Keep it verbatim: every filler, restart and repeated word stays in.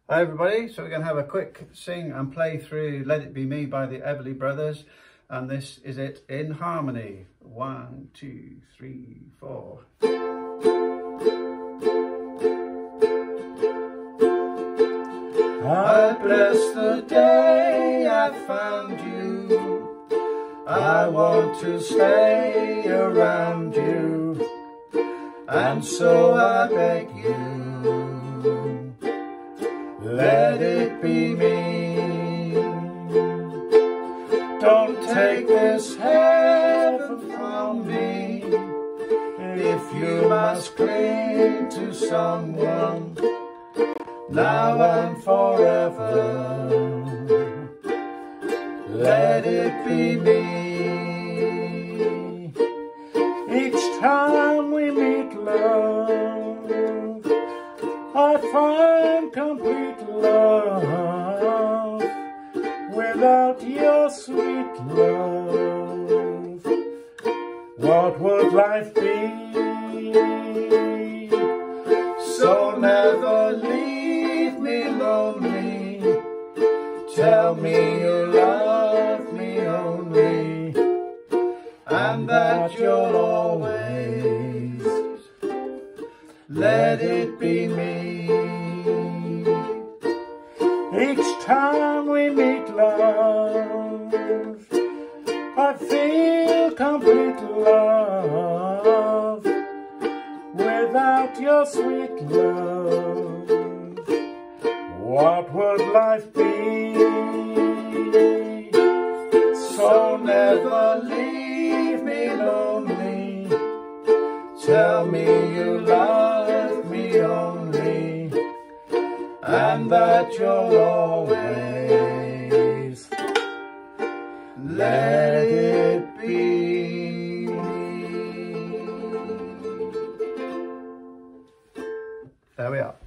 Hi everybody, so we're going to have a quick sing and play through Let It Be Me by the Everly Brothers, and this is it in harmony. One, two, three, four. I bless the day I found you, I want to stay around you, and so I beg you, let it be me. Don't take this heaven from me. If you must cling to someone, now and forever, let it be me. Each time we meet, love, I find complete love. Without your sweet love, what would life be? So never leave me lonely. Tell me you love me only, and that you'll always let it be me. Each time we meet, love, I feel complete love. Without your sweet love, what would life be? So never leave me lonely. Tell me you love me only, and that you'll always let it be. There we are.